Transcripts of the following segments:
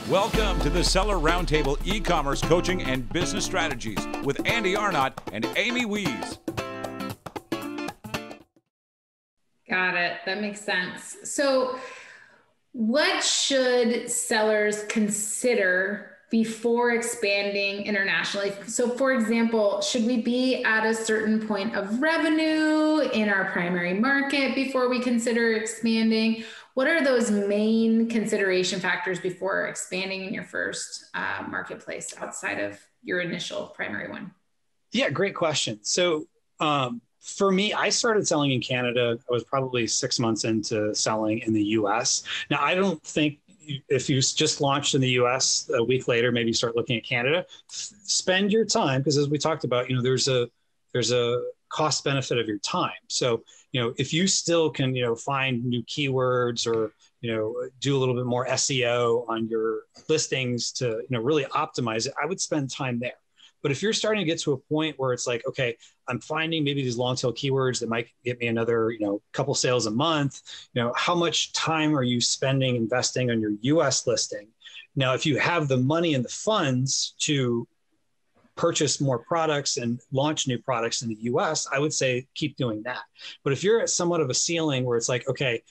Welcome to the Seller Roundtable e-commerce coaching and business strategies with Andy Arnott and Amy Wees. Got it. That makes sense. So what should sellers consider before expanding internationally? So for example, should we be at a certain point of revenue in our primary market before we consider expanding? What are those main consideration factors before expanding in your first marketplace outside of your initial primary one? Yeah, great question. So for me, I started selling in Canada. I was probably 6 months into selling in the US. Now, I don't think if you just launched in the US a week later, maybe start looking at Canada, spend your time, because as we talked about, there's a cost benefit of your time. So, if you still can, find new keywords or, do a little bit more SEO on your listings to, really optimize it, I would spend time there. But if you're starting to get to a point where it's like, okay, I'm finding maybe these long tail keywords that might get me another, couple sales a month, how much time are you spending investing on your US listing? Now, if you have the money and the funds to purchase more products and launch new products in the US, I would say keep doing that. But if you're at somewhat of a ceiling where it's like, okay,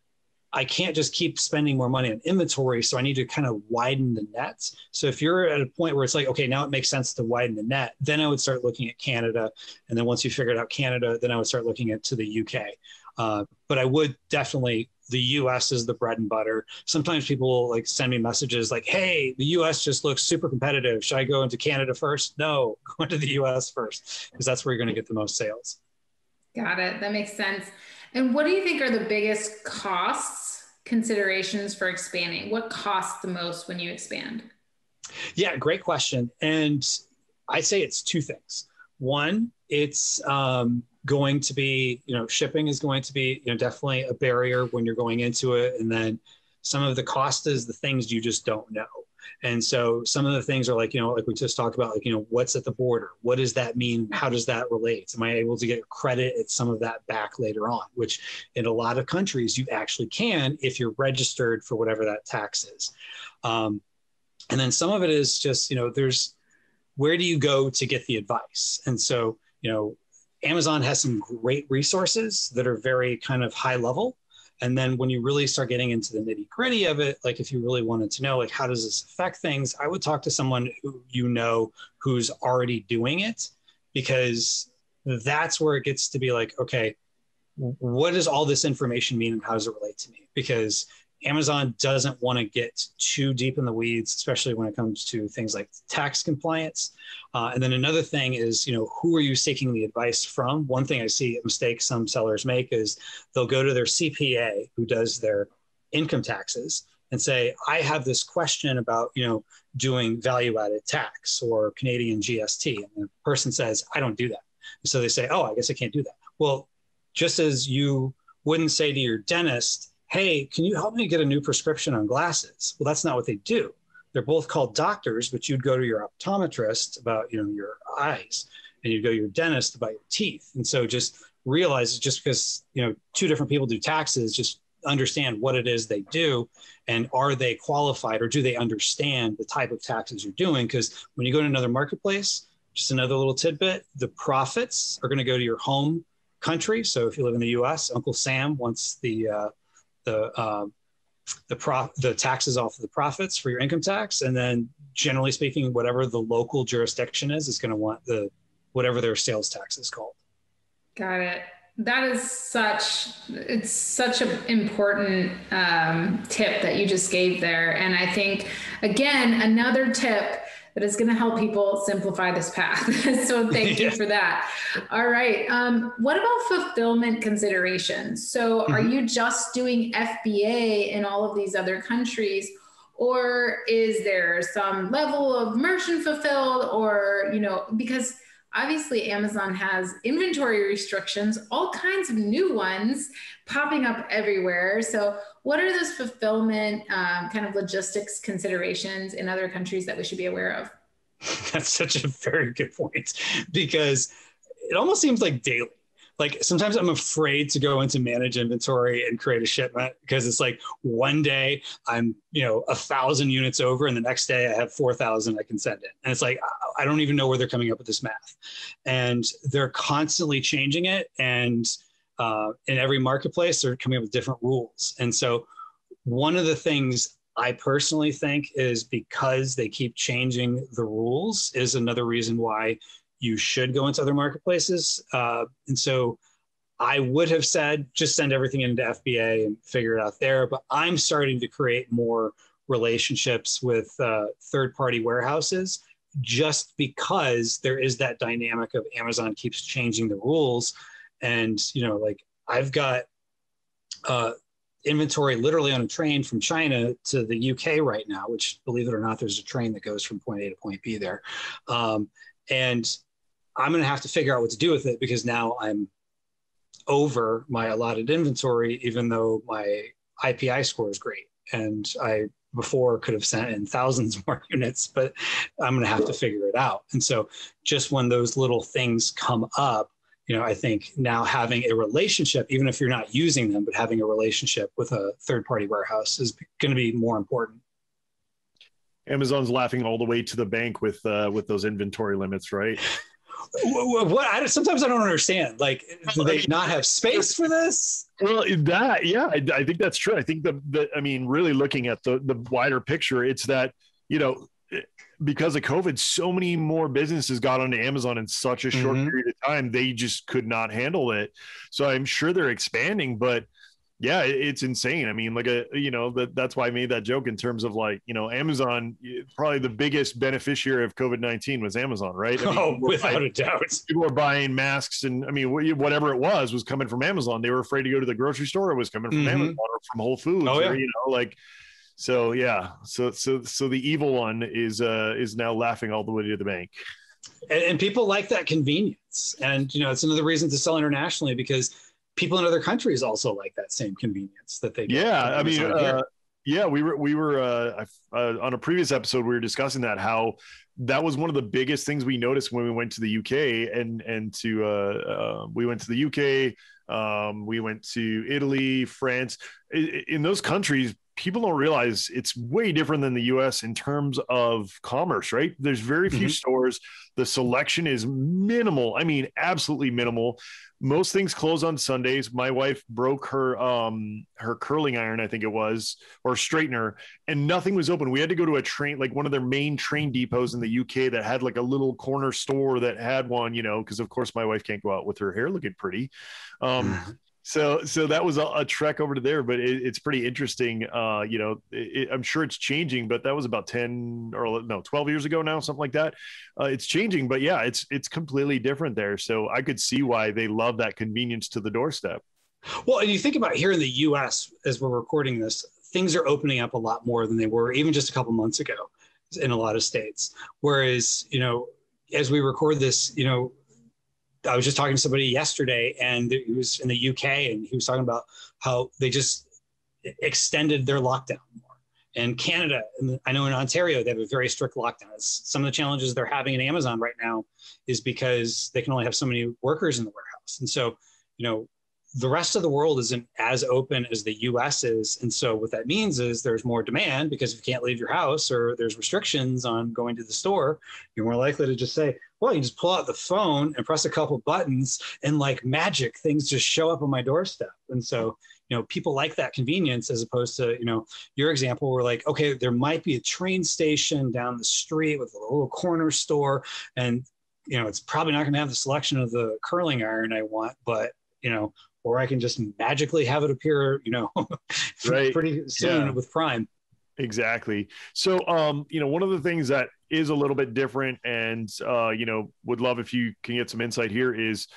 I can't just keep spending more money on inventory, so I need to kind of widen the net. So if you're at a point where it's like, okay, now it makes sense to widen the net, then I would start looking at Canada. And then once you figured out Canada, then I would start looking to the UK. But I would definitely, the US is the bread and butter. Sometimes people will send me messages like, hey, the US just looks super competitive. Should I go into Canada first? No, go into the US first, because that's where you're going to get the most sales. Got it. That makes sense. And what do you think are the biggest considerations for expanding? What costs the most when you expand? Yeah, great question. And I say it's two things. One, it's going to be, shipping is going to be, definitely a barrier when you're going into it. And then some of the cost is the things you just don't know. And so some of the things are like we just talked about, what's at the border? What does that mean? How does that relate? Am I able to get credit at some of that back later on, which in a lot of countries you actually can if you're registered for whatever that tax is. And then some of it is just, where do you go to get the advice? And so, Amazon has some great resources that are very kind of high level. And then when you really start getting into the nitty gritty of it, if you really wanted to know, how does this affect things? I would talk to someone who who's already doing it, because that's where it gets to be like, okay, what does all this information mean and how does it relate to me? Because Amazon doesn't want to get too deep in the weeds, especially when it comes to things like tax compliance. And then another thing is, who are you seeking the advice from? One thing I see a mistake some sellers make is they'll go to their CPA who does their income taxes and say, I have this question about, doing value-added tax or Canadian GST. And the person says, I don't do that. So they say, oh, I guess I can't do that. Well, just as you wouldn't say to your dentist, hey, can you help me get a new prescription on glasses? Well, that's not what they do. They're both called doctors, but you'd go to your optometrist about, your eyes, and you'd go to your dentist about your teeth. And so just realize just because, two different people do taxes, just understand what it is they do and are they qualified or do they understand the type of taxes you're doing? Because when you go to another marketplace, just another little tidbit, the profits are going to go to your home country. So if you live in the US, Uncle Sam wants the taxes off of the profits for your income tax. And then generally speaking, whatever the local jurisdiction is going to want whatever their sales tax is called. Got it. That is such an important tip that you just gave there. And I think, again, another tip that is going to help people simplify this path. So thank you for that. All right. What about fulfillment considerations? So are you just doing FBA in all of these other countries, or is there some level of merchant fulfilled, or, because obviously Amazon has inventory restrictions, all kinds of new ones popping up everywhere. So what are those fulfillment kind of logistics considerations in other countries that we should be aware of? That's such a very good point, because it almost seems like daily. like sometimes I'm afraid to go into manage inventory and create a shipment because it's like one day I'm, 1,000 units over and the next day I have 4,000 I can send in. And it's like, I don't even know where they're coming up with this math. And they're constantly changing it. And in every marketplace, they're coming up with different rules. And so one of the things I personally think is because they keep changing the rules is another reason why you should go into other marketplaces. And so I would have said, just send everything into FBA and figure it out there. But I'm starting to create more relationships with third-party warehouses just because there is that dynamic of Amazon keeps changing the rules. And, like I've got inventory literally on a train from China to the UK right now, which, believe it or not, there's a train that goes from point A to point B there. And I'm going to have to figure out what to do with it because now I'm over my allotted inventory, even though my IPI score is great. And I before could have sent in thousands more units, but I'm going to have to figure it out. And so just when those little things come up, I think now having a relationship, even if you're not using them, but having a relationship with a third-party warehouse is going to be more important. Amazon's laughing all the way to the bank with those inventory limits, right? Sometimes I don't understand. Like, do they not have space for this? Well, I think that's true. I think really looking at the wider picture, it's that, because of COVID, so many more businesses got onto Amazon in such a short period of time, they just could not handle it. So I'm sure they're expanding, but yeah, it's insane. I mean, that's why I made that joke in terms of Amazon, probably the biggest beneficiary of COVID-19 was Amazon, right? Without a doubt. People were buying masks and whatever it was coming from Amazon. They were afraid to go to the grocery store. It was coming from Amazon or from Whole Foods. Oh, yeah. So yeah, so the evil one is now laughing all the way to the bank, and people like that convenience, and it's another reason to sell internationally because people in other countries also like that same convenience that they get. Yeah, we were on a previous episode we were discussing how that was one of the biggest things we noticed when we went to the UK we went to the UK, we went to Italy, France. In those countries, people don't realize it's way different than the US in terms of commerce, right? There's very few stores. The selection is minimal. I mean, absolutely minimal. Most things close on Sundays. My wife broke her curling iron, I think it was, or straightener, and nothing was open. We had to go to a train, like one of their main train depots in the UK that had like a little corner store that had one, because of course my wife can't go out with her hair looking pretty. So that was a trek over to there, but it's pretty interesting. I'm sure it's changing, but that was about 12 years ago now, something like that. It's changing, but yeah, it's completely different there. So I could see why they love that convenience to the doorstep. Well, and you think about here in the US, as we're recording this, things are opening up a lot more than they were even just a couple months ago in a lot of states. Whereas, as we record this, I was just talking to somebody yesterday and he was in the UK and he was talking about how they just extended their lockdown more. And Canada, and I know in Ontario, they have a very strict lockdown. Some of the challenges they're having in Amazon right now is because they can only have so many workers in the warehouse. And so, the rest of the world isn't as open as the US is. And so what that means is there's more demand because if you can't leave your house or there's restrictions on going to the store, you're more likely to just say, well, you just pull out the phone and press a couple buttons and like magic, things just show up on my doorstep. And so, people like that convenience as opposed to, your example where like, okay, there might be a train station down the street with a little corner store and, it's probably not going to have the selection of the curling iron I want, but, or I can just magically have it appear, right. pretty soon with Prime. Exactly. So, one of the things that is a little bit different and, would love if you can get some insight here is,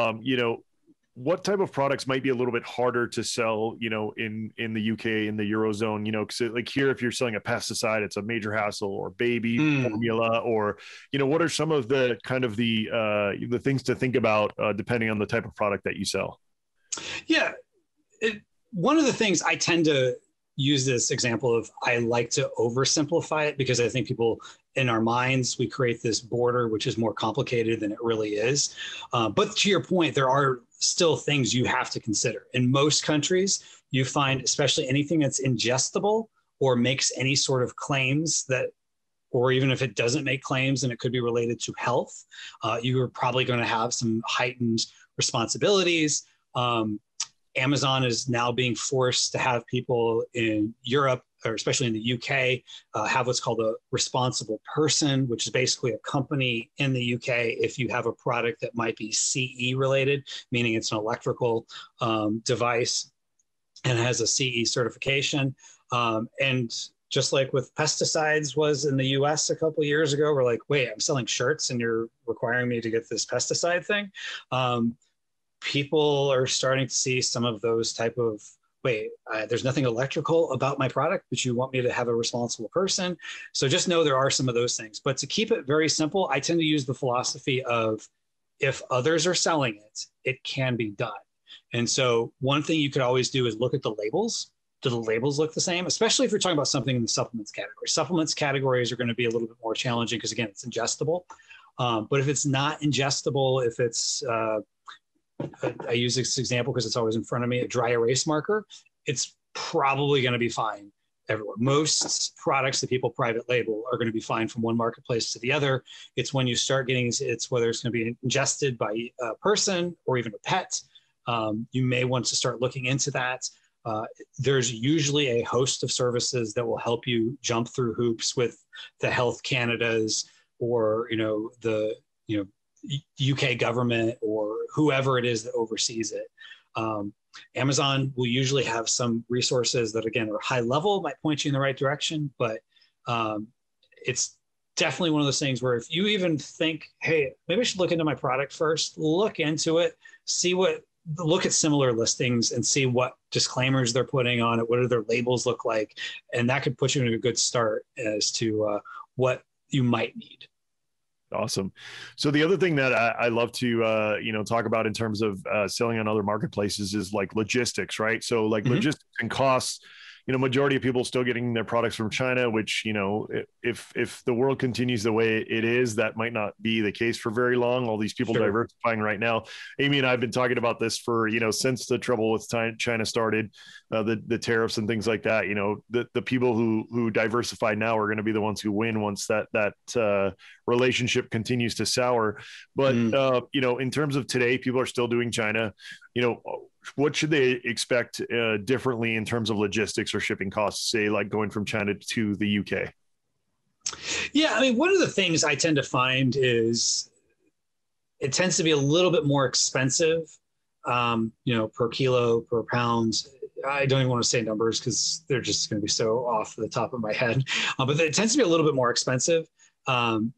what type of products might be a little bit harder to sell, in the UK, in the Eurozone, because like here, if you're selling a pesticide, it's a major hassle, or baby formula, or, what are some of the kind of the things to think about depending on the type of product that you sell? Yeah. One of the things I tend to use this example of, I like to oversimplify it because I think people in our minds, we create this border, which is more complicated than it really is. But to your point, there are still things you have to consider. In most countries, you find, especially anything that's ingestible or makes any sort of claims that, or even if it doesn't make claims and it could be related to health, you are probably going to have some heightened responsibilities. Amazon is now being forced to have people in Europe, or especially in the UK, have what's called a responsible person, which is basically a company in the UK if you have a product that might be CE related, meaning it's an electrical device and has a CE certification. And just like with pesticides was in the US a couple of years ago, we're like, wait, I'm selling shirts and you're requiring me to get this pesticide thing. People are starting to see some of those type of, wait, there's nothing electrical about my product, but you want me to have a responsible person. So just know there are some of those things. But to keep it very simple, I tend to use the philosophy of if others are selling it, it can be done. And so one thing you could always do is look at the labels. Do the labels look the same? Especially if you're talking about something in the supplements category. Supplements categories are going to be a little bit more challenging because, again, it's ingestible. But if it's not ingestible, if it's I use this example because it's always in front of me, a dry erase marker, it's probably going to be fine everywhere. Most products that people private label are going to be fine from one marketplace to the other. It's when you start getting, it's whether it's going to be ingested by a person or even a pet. You may want to start looking into that. There's usually a host of services that will help you jump through hoops with the Health Canada's or, the, UK government or whoever it is that oversees it. Amazon will usually have some resources that, again, are high level, might point you in the right direction, but it's definitely one of those things where if you even think, hey, maybe I should look into my product first, look into it, look at similar listings and see what disclaimers they're putting on it, what do their labels look like, and that could put you in a good start as to what you might need. Awesome. So the other thing that I love to, talk about in terms of selling on other marketplaces is like logistics, right? So like logistics and costs, majority of people still getting their products from China, which, if the world continues the way it is, that might not be the case for very long. All these people diversifying right now. Amy and I have been talking about this for, since the trouble with China started, the tariffs and things like that. The people who diversify now are going to be the ones who win once that relationship continues to sour. But, in terms of today, people are still doing China. What should they expect differently in terms of logistics or shipping costs, say like going from China to the UK? Yeah, I mean, one of the things I tend to find is it tends to be a little bit more expensive, per kilo, per pound. I don't even want to say numbers because they're just going to be so off the top of my head. But it tends to be a little bit more expensive. And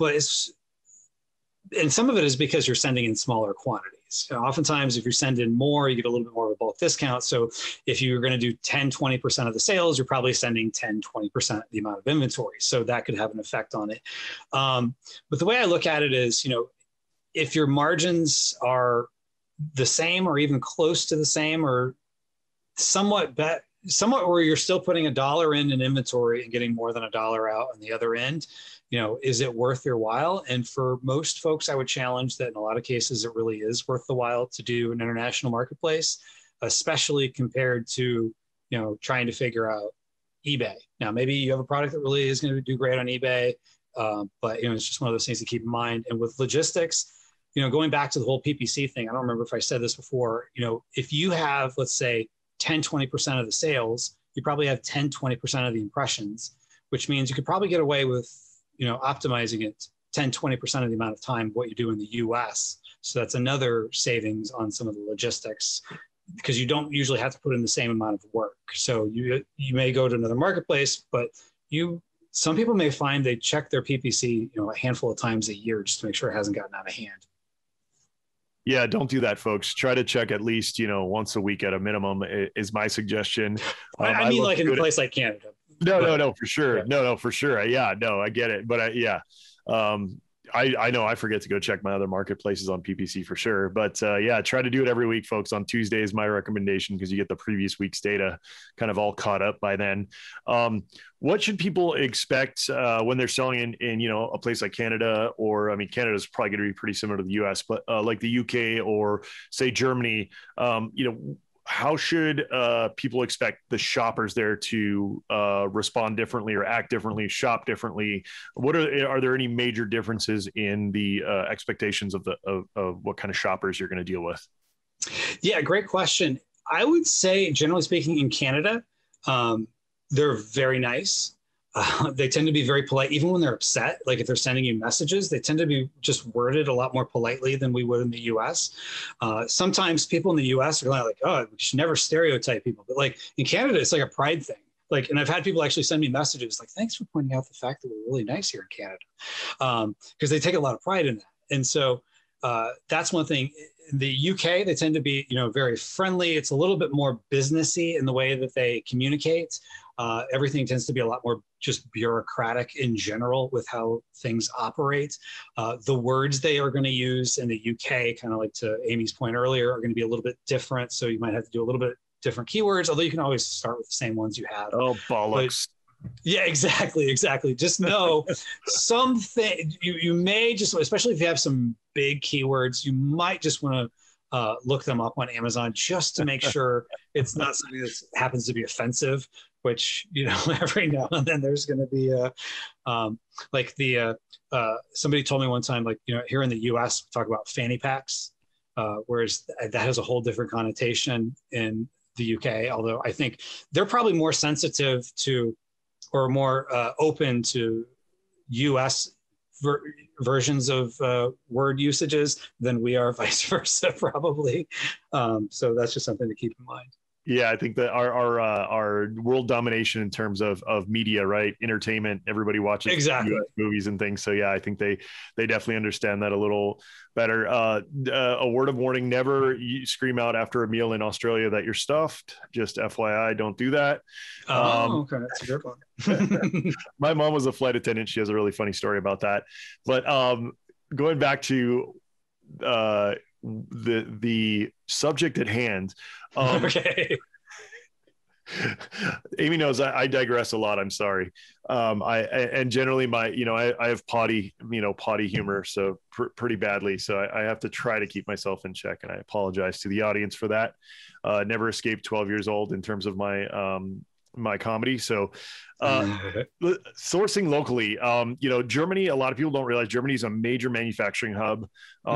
some of it is because you're sending in smaller quantities. Oftentimes, if you send in more, you get a little bit more of a bulk discount. So if you're going to do 10, 20% of the sales, you're probably sending 10, 20% the amount of inventory. So that could have an effect on it. But the way I look at it is, if your margins are the same or even close to the same or somewhat where you're still putting $1 in inventory and getting more than $1 out on the other end, is it worth your while? And for most folks, I would challenge that in a lot of cases, it really is worth the while to do an international marketplace, especially compared to, trying to figure out eBay. Now, maybe you have a product that really is going to do great on eBay, but, it's just one of those things to keep in mind. And with logistics, going back to the whole PPC thing, I don't remember if I said this before, if you have, let's say, 10, 20% of the sales, you probably have 10, 20% of the impressions, which means you could probably get away with, optimizing it 10, 20% of the amount of time what you do in the US. So that's another savings on some of the logistics because you don't usually have to put in the same amount of work. So you may go to another marketplace, but some people may find they check their PPC, a handful of times a year just to make sure it hasn't gotten out of hand. Yeah, don't do that, folks. Try to check at least, once a week at a minimum is my suggestion. I mean, like in a place like Canada. No, for sure. Yeah. No, for sure. Yeah, no, I get it. But I know I forget to go check my other marketplaces on PPC for sure. But yeah, try to do it every week, folks. On Tuesday is my recommendation because you get the previous week's data kind of all caught up by then. What should people expect when they're selling in a place like Canada, or I mean, Canada is probably going to be pretty similar to the US, but like the UK or say Germany, how should people expect the shoppers there to respond differently or act differently, shop differently? Are there any major differences in the expectations of what kind of shoppers you're going to deal with? Yeah, great question. I would say, generally speaking, in Canada, they're very nice. They tend to be very polite, even when they're upset. Like if they're sending you messages, they tend to be just worded a lot more politely than we would in the US. Sometimes people in the US are like, oh, we should never stereotype people. But like in Canada, it's like a pride thing. Like, and I've had people actually send me messages like, thanks for pointing out the fact that we're really nice here in Canada. Because they take a lot of pride in that. And so that's one thing. In the UK, they tend to be, very friendly. It's a little bit more businessy in the way that they communicate. Everything tends to be a lot more just bureaucratic in general with how things operate. The words they are going to use in the UK, kind of like to Amy's point earlier, are going to be a little bit different. So you might have to do a little bit different keywords, although you can always start with the same ones you have. Oh, bollocks. Yeah, exactly. Just know something you may just, especially if you have some big keywords, you might just want to look them up on Amazon just to make sure it's not something that happens to be offensive, which, every now and then there's going to be somebody told me one time, like, here in the US, we talk about fanny packs, whereas that has a whole different connotation in the UK, although I think they're probably more sensitive to or more open to US versions of word usages than we are, vice versa, probably. So that's just something to keep in mind. Yeah, I think that our world domination in terms of media, right? Entertainment, everybody watches exactly US movies and things. So yeah, I think they definitely understand that a little better. A word of warning: never scream out after a meal in Australia that you're stuffed. Just FYI, don't do that. Okay, that's a good one. My mom was a flight attendant. She has a really funny story about that. But going back to the subject at hand. Okay. Amy knows I digress a lot. I'm sorry. And generally I have potty humor, so pretty badly. So I have to try to keep myself in check, and I apologize to the audience for that. Never escaped 12 years old in terms of my comedy. So sourcing locally, Germany, a lot of people don't realize Germany is a major manufacturing hub.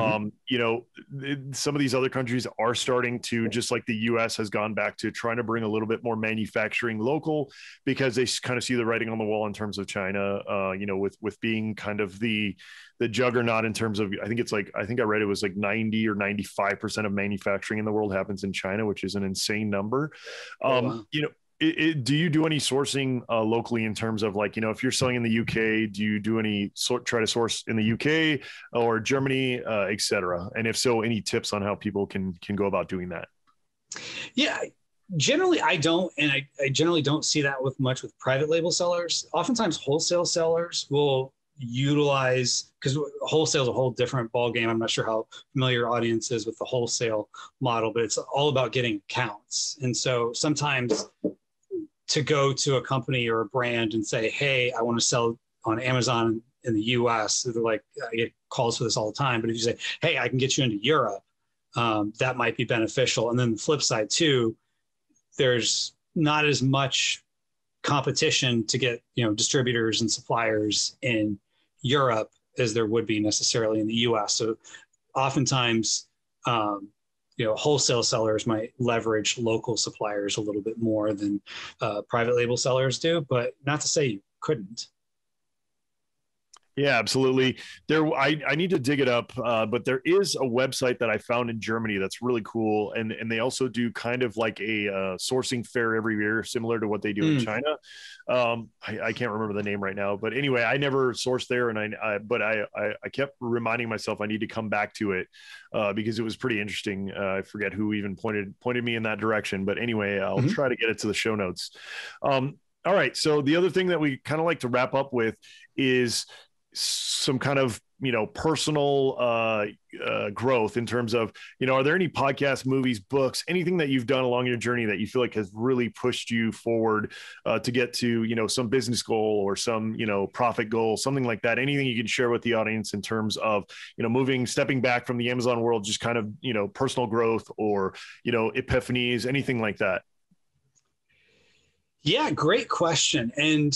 Some of these other countries are starting to, just like the US has gone back to trying to bring a little bit more manufacturing local, because they kind of see the writing on the wall in terms of China, with being kind of the juggernaut in terms of, I think I read it was like 90 or 95% of manufacturing in the world happens in China, which is an insane number. Wow. Do you do any sourcing locally in terms of like, if you're selling in the UK, do you do any try to source in the UK or Germany, et cetera? And if so, any tips on how people can go about doing that? Yeah, generally I don't. And I generally don't see that with private label sellers. Oftentimes wholesale sellers will utilize, because wholesale is a whole different ballgame. I'm not sure how familiar your audience is with the wholesale model, but it's all about getting accounts. And so sometimes to go to a company or a brand and say, hey, I want to sell on Amazon in the US, they're like, I get calls for this all the time. But if you say, hey, I can get you into Europe, that might be beneficial. And then the flip side too, there's not as much competition to get, distributors and suppliers in Europe as there would be necessarily in the US. So oftentimes, wholesale sellers might leverage local suppliers a little bit more than private label sellers do, but not to say you couldn't. Yeah, absolutely. I need to dig it up, but there is a website that I found in Germany that's really cool, and they also do kind of like a sourcing fair every year, similar to what they do in China. I can't remember the name right now, but anyway, I never sourced there, and I kept reminding myself I need to come back to it because it was pretty interesting. I forget who even pointed me in that direction, but anyway, I'll try to get it to the show notes. All right, so the other thing that we kind of like to wrap up with is some kind of personal growth in terms of, are there any podcasts, movies, books, anything that you've done along your journey that you feel like has really pushed you forward to get to, some business goal or some, profit goal, something like that? Anything you can share with the audience in terms of, stepping back from the Amazon world, just kind of, personal growth or, epiphanies, anything like that? Yeah, great question. And,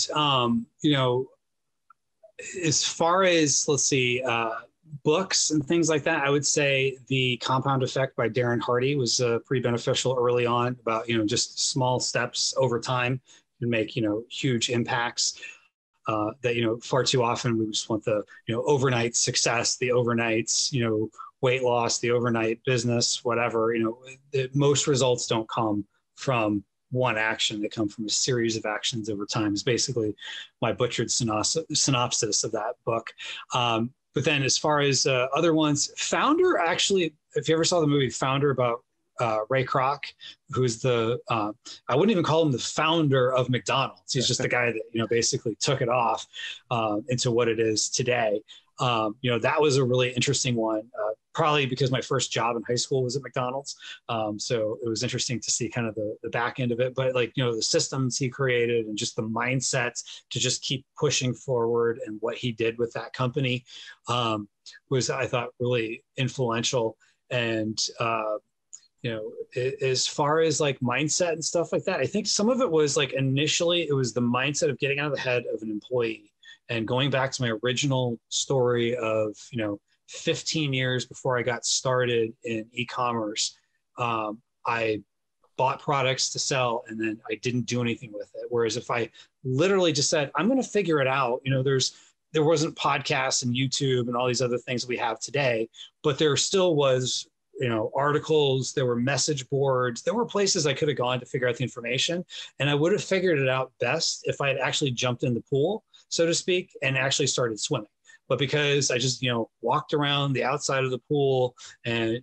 as far as, let's see, books and things like that, I would say The Compound Effect by Darren Hardy was pretty beneficial early on, about, just small steps over time can make, huge impacts that, far too often we just want the, overnight success, the overnight, weight loss, the overnight business, whatever. Most results don't come from one action. They come from a series of actions over time, is basically my butchered synopsis of that book. But then as far as other ones, Founder, actually, if you ever saw the movie Founder about Ray Kroc, who's I wouldn't even call him the founder of McDonald's. He's just the guy that, basically took it off into what it is today. That was a really interesting one, probably because my first job in high school was at McDonald's. So it was interesting to see kind of the back end of it, but the systems he created and just the mindset to just keep pushing forward, and what he did with that company was, I thought, really influential. And, as far as like mindset and stuff like that, I think some of it was like, initially it was the mindset of getting out of the head of an employee. And going back to my original story of, 15 years before I got started in e-commerce, I bought products to sell and then I didn't do anything with it. Whereas if I literally just said, I'm going to figure it out, there wasn't podcasts and YouTube and all these other things that we have today, but there still was, articles, there were message boards, there were places I could have gone to figure out the information. And I would have figured it out best if I had actually jumped in the pool, so to speak, and actually started swimming. But because I just, walked around the outside of the pool and,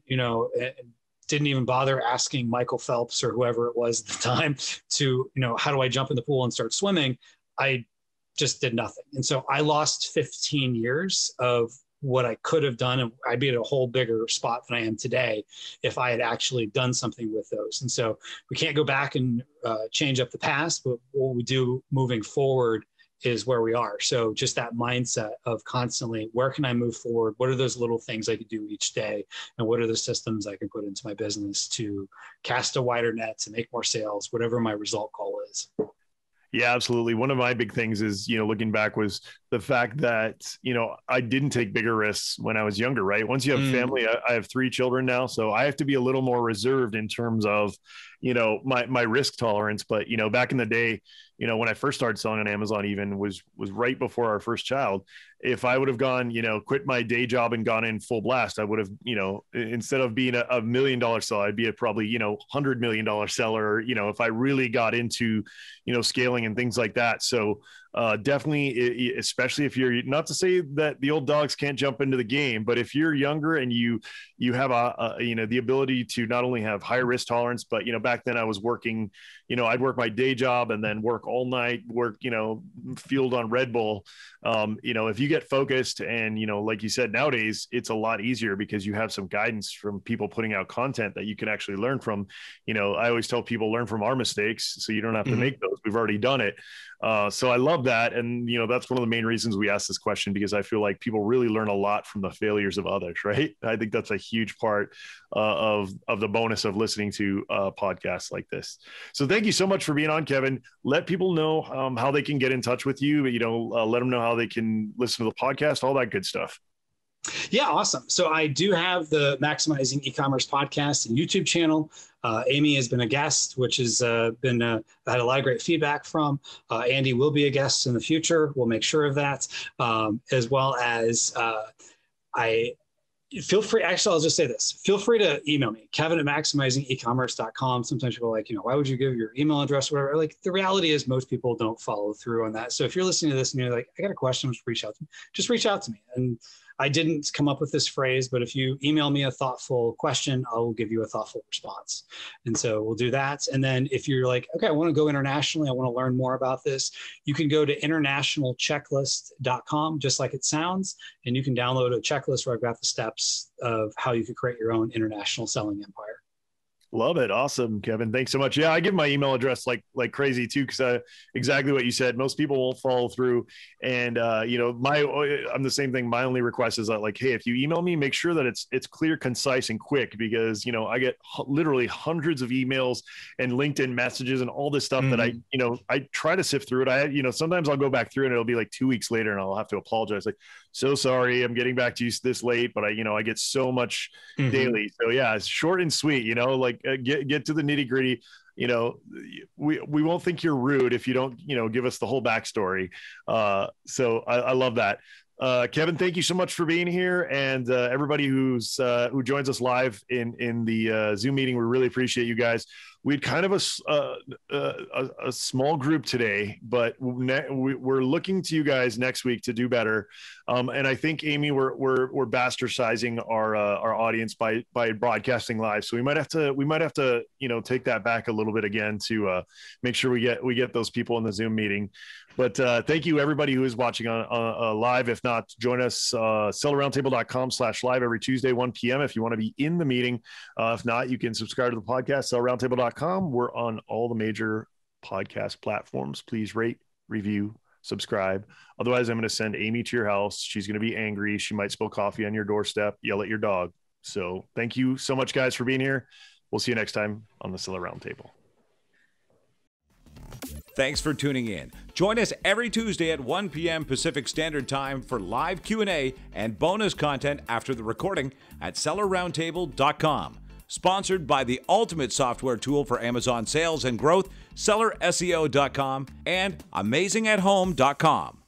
didn't even bother asking Michael Phelps or whoever it was at the time to, how do I jump in the pool and start swimming? I just did nothing. And so I lost 15 years of what I could have done, and I'd be at a whole bigger spot than I am today if I had actually done something with those. And so we can't go back and change up the past, but what we do moving forward is where we are. So just that mindset of constantly, where can I move forward? What are those little things I could do each day? And what are the systems I can put into my business to cast a wider net, to make more sales, whatever my result goal is. Yeah, absolutely. One of my big things is, looking back, was the fact that, I didn't take bigger risks when I was younger, right? Once you have family, I have 3 children now, so I have to be a little more reserved in terms of, my risk tolerance. But, back in the day, when I first started selling on Amazon, even was right before our first child. If I would have gone, quit my day job and gone in full blast, I would have, instead of being a $1 million seller, I'd be a probably, $100 million seller, if I really got into, scaling and things like that. So definitely, especially if you're, not to say that the old dogs can't jump into the game, but if you're younger and you have the ability to not only have high risk tolerance, but, back then I was working, I'd work my day job and then work all night, work, fueled on Red Bull. If you get focused and, like you said, nowadays it's a lot easier because you have some guidance from people putting out content that you can actually learn from. I always tell people, learn from our mistakes so you don't have to make those. We've already done it. So I love that. And, that's one of the main reasons we asked this question, because I feel like people really learn a lot from the failures of others, right? I think that's a huge part of the bonus of listening to podcasts like this. So thank you so much for being on, Kevin. Let people know how they can get in touch with you, let them know how they can listen to the podcast, all that good stuff. Yeah, awesome. So I do have the Maximizing E-commerce podcast and YouTube channel. Amy has been a guest, which has been had a lot of great feedback from. Andy will be a guest in the future. We'll make sure of that, as well as feel free. Actually, I'll just say this. Feel free to email me, kevin@maximizingecommerce.com. Sometimes people are like, why would you give your email address or whatever? Like, the reality is most people don't follow through on that. So if you're listening to this and you're like, I got a question, just reach out to me. And I didn't come up with this phrase, but if you email me a thoughtful question, I will give you a thoughtful response. And so we'll do that. And then if you're like, okay, I want to go internationally, I want to learn more about this, you can go to internationalchecklist.com, just like it sounds, and you can download a checklist where I've got the steps of how you could create your own international selling empire. Love it. Awesome, Kevin. Thanks so much. Yeah, I give my email address like crazy too, because exactly what you said. Most people won't follow through, and I'm the same thing. My only request is like, hey, if you email me, make sure that it's clear, concise, and quick, because I get literally hundreds of emails and LinkedIn messages and all this stuff that I try to sift through it. Sometimes I'll go back through and it'll be like 2 weeks later, and I'll have to apologize. Like, so sorry, I'm getting back to you this late, but I get so much daily. So yeah, it's short and sweet. Get to the nitty gritty. We won't think you're rude if you don't give us the whole backstory. So I love that. Kevin, thank you so much for being here, and everybody who joins us live in the Zoom meeting. We really appreciate you guys. We had kind of a small group today, but we're looking to you guys next week to do better. And I think, Amy, we're bastardizing our audience by broadcasting live. So we might have to take that back a little bit again to make sure we get those people in the Zoom meeting. But thank you, everybody who is watching on live. If not, join us, sellerroundtable.com/live every Tuesday, 1 p.m. if you want to be in the meeting. If not, you can subscribe to the podcast, sellerroundtable.com. We're on all the major podcast platforms. Please rate, review, subscribe. Otherwise, I'm going to send Amy to your house. She's going to be angry. She might spill coffee on your doorstep, yell at your dog. So thank you so much, guys, for being here. We'll see you next time on the Seller Roundtable. Thanks for tuning in. Join us every Tuesday at 1 p.m. Pacific Standard Time for live Q&A and bonus content after the recording at sellerroundtable.com. Sponsored by the ultimate software tool for Amazon sales and growth, sellerseo.com and amazingathome.com.